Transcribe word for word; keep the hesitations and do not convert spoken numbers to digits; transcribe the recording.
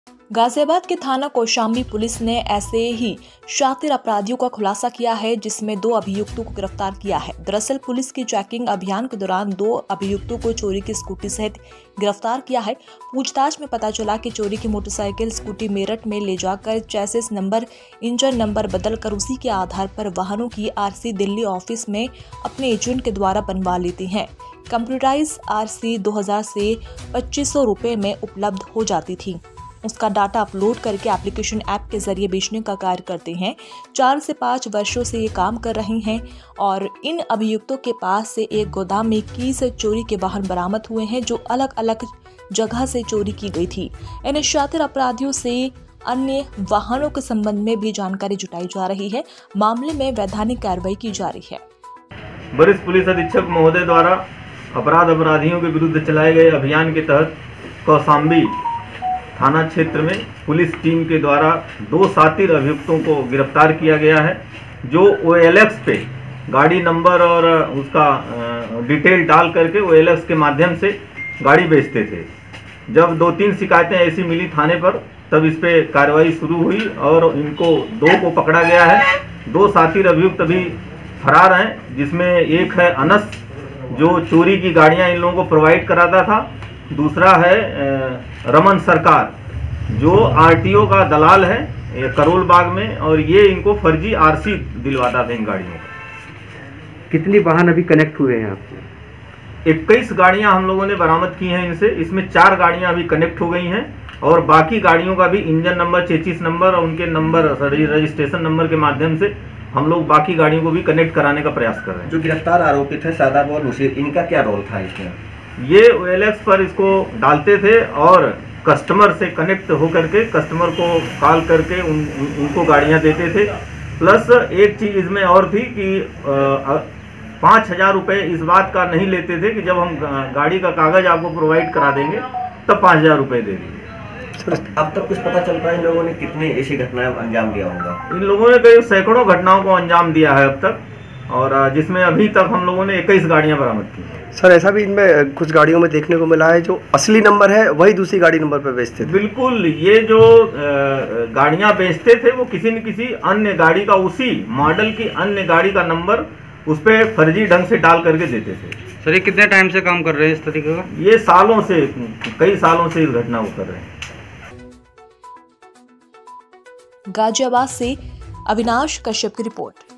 गाजियाबाद के थाना कौशाम्बी पुलिस ने ऐसे ही शातिर अपराधियों का खुलासा किया है, जिसमें दो अभियुक्तों को गिरफ्तार किया है। दरअसल पुलिस की चेकिंग अभियान के दौरान दो अभियुक्तों को चोरी की स्कूटी सहित गिरफ्तार किया है। पूछताछ में पता चला कि चोरी की मोटरसाइकिल स्कूटी मेरठ में ले जाकर चेसिस नंबर, इंजन नंबर बदलकर उसी के आधार पर वाहनों की आरसी दिल्ली ऑफिस में अपने एजेंट के द्वारा बनवा लेती हैं। कंप्यूटराइज आरसी दो हज़ार से पच्चीस सौ रुपए में उपलब्ध हो जाती थी। उसका डाटा अपलोड करके एप्लीकेशन ऐप के जरिए बेचने का कार्य करते हैं। चार से पाँच वर्षों से ये काम कर रही हैं और इन अभियुक्तों के पास से एक गोदाम में इक्कीस चोरी के वाहन बरामद हुए हैं, जो अलग अलग जगह से चोरी की गई थी। इन शातिर अपराधियों से अन्य वाहनों के संबंध में भी जानकारी जुटाई जा रही है। मामले में वैधानिक कार्रवाई की जा रही है। वरिष्ठ पुलिस अधीक्षक महोदय द्वारा अपराध अपराधियों के विरुद्ध चलाए गए अभियान के तहत कौशाम्बी थाना क्षेत्र में पुलिस टीम के द्वारा दो शातिर अभियुक्तों को गिरफ्तार किया गया है, जो ओ एल एक्स पे गाड़ी नंबर और उसका डिटेल डाल करके ओ एल एक्स के माध्यम से गाड़ी बेचते थे। जब दो तीन शिकायतें ऐसी मिली थाने पर, तब इस पे कार्रवाई शुरू हुई और इनको दो को पकड़ा गया है। दो शातिर अभियुक्त अभी फरार हैं, जिसमें एक है अनस, जो चोरी की गाड़ियां इन लोगों को प्रोवाइड कराता था। दूसरा है रमन सरकार, जो आरटीओ का दलाल है करोल बाग में, और ये इनको फर्जी आरसी दिलवाता था इन गाड़ियों का। कितनी वाहन अभी कनेक्ट हुए हैं आपको? इक्कीस गाड़ियां हम लोगों ने बरामद की हैं इनसे। इसमें चार गाड़ियां अभी कनेक्ट हो गई हैं और बाकी गाड़ियों का भी इंजन नंबर, चेसिस नंबर और उनके नंबर, रजिस्ट्रेशन नंबर के माध्यम से हम लोग बाकी गाड़ियों को भी कनेक्ट कराने का प्रयास कर रहे हैं। जो गिरफ्तार आरोपित है शादाब और मुशीर, इनका क्या रोल था इसमें? ये ओ एल एक्स पर इसको डालते थे और कस्टमर से कनेक्ट होकर के कस्टमर को कॉल करके उन, उन, उनको गाड़ियां देते थे। प्लस एक चीज़ इसमें और थी कि पाँच हज़ार रुपये इस बात का नहीं लेते थे कि जब हम गाड़ी का कागज़ आपको प्रोवाइड करा देंगे तब पाँच हज़ार रुपये दे देंगे। अब तक कुछ पता चल रहा है इन लोगों ने कितने ऐसी घटनाएं अंजाम दिया होगा? इन लोगों ने करीब सैकड़ों घटनाओं को अंजाम दिया है अब तक, और जिसमें अभी तक हम लोगों ने इक्कीस गाड़ियां बरामद की। सर, ऐसा भी इनमें कुछ गाड़ियों में देखने को मिला है जो असली नंबर है वही दूसरी गाड़ी नंबर पर बेचते थे। बिल्कुल, ये जो गाड़ियां बेचते थे वो किसी न किसी अन्य गाड़ी का, उसी मॉडल की अन्य गाड़ी का नंबर उस पर फर्जी ढंग से डाल करके देते थे। सर, ये कितने टाइम से काम कर रहे हैं इस तरीके का? ये सालों से, कई सालों से इस घटना को कर रहे हैं। गाजियाबाद से अविनाश कश्यप की रिपोर्ट।